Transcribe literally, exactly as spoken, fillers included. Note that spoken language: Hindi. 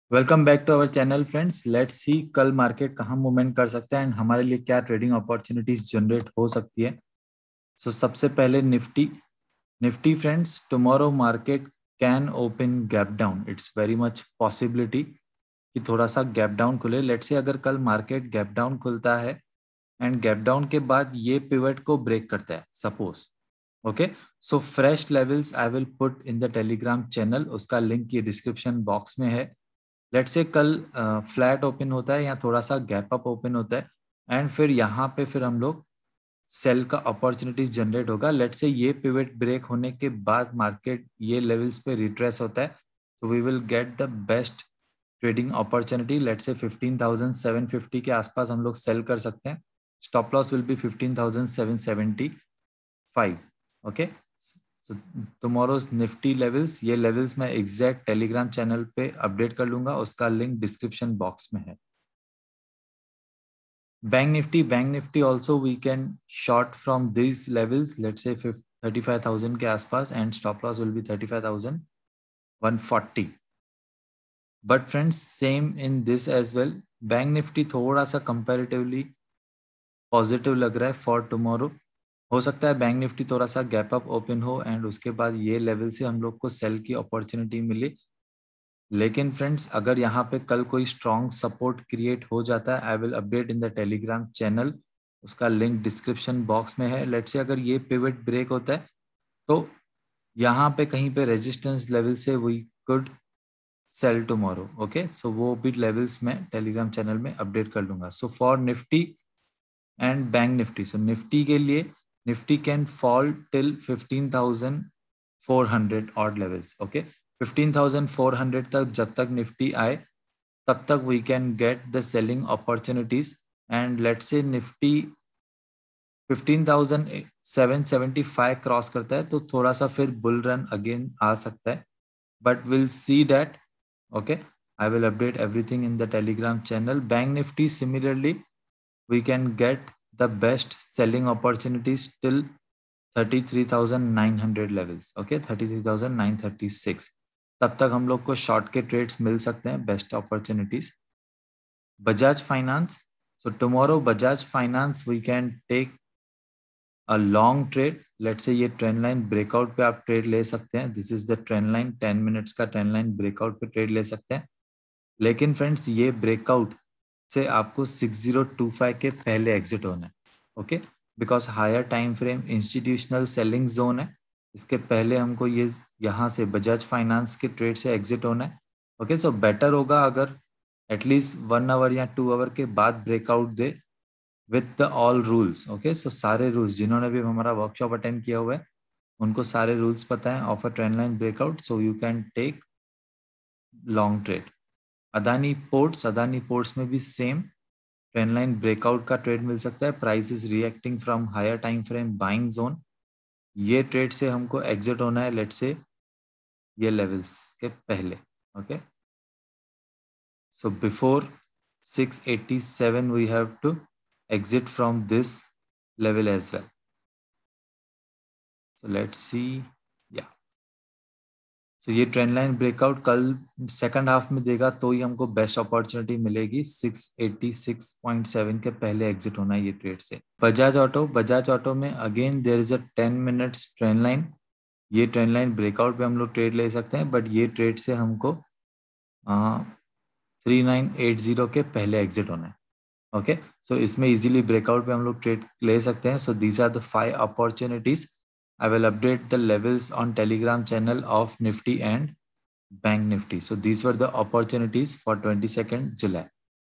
Welcome back to our channel friends. Let's see कल मार्केट कहाँ मूवमेंट कर सकता है एंड हमारे लिए क्या ट्रेडिंग अपॉर्चुनिटीज जनरेट हो सकती है। सो so, सबसे पहले Nifty Nifty friends, tomorrow market can open gap down. It's very much possibility कि थोड़ा सा गैप डाउन खुले। लेट्स से अगर कल मार्केट गैप डाउन खुलता है एंड गैप डाउन के बाद ये पिवट को ब्रेक करता है suppose, okay, so fresh levels I will put in the Telegram channel. उसका लिंक ये डिस्क्रिप्शन बॉक्स में है। लेट्स से कल फ्लैट ओपन होता है या थोड़ा सा गैप अप ओपन होता है एंड फिर यहाँ पे फिर हम लोग सेल का अपॉर्चुनिटीज जनरेट होगा। लेट्स से ये पिवट ब्रेक होने के बाद मार्केट ये लेवल्स पे रिट्रेस होता है, तो we will get the best trading opportunity. Let's say fifteen thousand seven fifty के आसपास हम लोग सेल कर सकते हैं। Stop loss will be fifteen thousand seven seventy five. Okay, so tomorrow's Nifty levels, ये लेवल्स मैं एग्जैक्ट टेलीग्राम चैनल पे अपडेट कर लूंगा, उसका लिंक डिस्क्रिप्शन बॉक्स में है। Bank Nifty Bank Nifty also we can short from this levels, let's say thirty five thousand के आसपास and stop loss will be thirty five thousand one forty. But friends same in this as well, Bank Nifty थोड़ा सा कंपेरेटिवली पॉजिटिव लग रहा है फॉर टुमारो। हो सकता है बैंक निफ्टी थोड़ा सा गैप अप ओपन हो एंड उसके बाद ये लेवल से हम लोग को सेल की अपॉर्चुनिटी मिले। लेकिन फ्रेंड्स अगर यहाँ पे कल कोई स्ट्रॉन्ग सपोर्ट क्रिएट हो जाता है, I will update in the Telegram channel, उसका लिंक डिस्क्रिप्शन बॉक्स में है। लेट्स से अगर ये पिवट ब्रेक होता है तो यहाँ पे कहीं पे रेजिस्टेंस लेवल से we could sell tomorrow. Okay, so वो भी लेवल्स में टेलीग्राम चैनल में अपडेट कर लूंगा। So for Nifty and Bank Nifty, so Nifty के लिए Nifty can fall till fifteen thousand four hundred odd levels. Okay, fifteen thousand four hundred तक जब तक निफ्टी आए तब तक we can get the selling opportunities and let's say Nifty fifteen thousand seven seventy five cross करता है तो थोड़ा सा फिर बुल रन अगेन आ सकता है, but will see that. Okay, I will update everything in the Telegram channel. Bank Nifty similarly we can get the best selling opportunities till thirty-three thousand nine hundred levels. Okay, thirty-three thousand nine hundred thirty-six, तब तक हम लोग को शॉर्ट के ट्रेड्स मिल सकते हैं, best opportunities. Bajaj Finance, so tomorrow Bajaj Finance we can take a long trade. Let's say ये ट्रेंड लाइन ब्रेकआउट पे आप ट्रेड ले सकते हैं। This is the trend line, ten minutes का ट्रेंड लाइन ब्रेकआउट पे ट्रेड ले सकते हैं। लेकिन फ्रेंड्स ये ब्रेकआउट से आपको सिक्स ज़ीरो टू फाइव के पहले एग्जिट होना है। Okay, because higher time frame institutional selling zone है, इसके पहले हमको ये यहाँ से बजाज फाइनेंस के ट्रेड से एग्जिट होना है। ओके, सो बेटर होगा अगर एटलीस्ट वन आवर या टू आवर के बाद ब्रेकआउट दे with the all rules. Okay, so सारे रूल्स, जिन्होंने भी हमारा वर्कशॉप अटेंड किया हुआ है उनको सारे रूल्स पता है of a trend line breakout, so you can take long trade. Adani ports, Adani ports में भी सेम ट्रेंड लाइन ब्रेकआउट का ट्रेड मिल सकता है। Price is reacting from higher time frame buying zone, ये ट्रेड से हमको एग्जिट होना है लेट्स से ये लेवल्स के पहले। Okay, so before six eighty seven we have to exit from this level as well. So let's see, या सो so, ये ट्रेंड लाइन ब्रेकआउट कल सेकंड हाफ में देगा तो ही हमको बेस्ट अपॉर्चुनिटी मिलेगी। Six eighty six point seven के पहले एग्जिट होना है ये ट्रेड से। बजाज ऑटो, बजाज ऑटो में again there is a ten minutes trend line, ये ट्रेंड लाइन ब्रेकआउट पे हम लोग ट्रेड ले सकते हैं, बट ये ट्रेड से हमको थ्री नाइन एट जीरो के पहले एग्जिट होना है। ओके, सो इसमें इजीली ब्रेकआउट पे हम लोग ट्रेड ले सकते हैं। So these are the five opportunities. I will update the levels on Telegram channel of Nifty and Bank Nifty. So these were the opportunities for twenty-second July.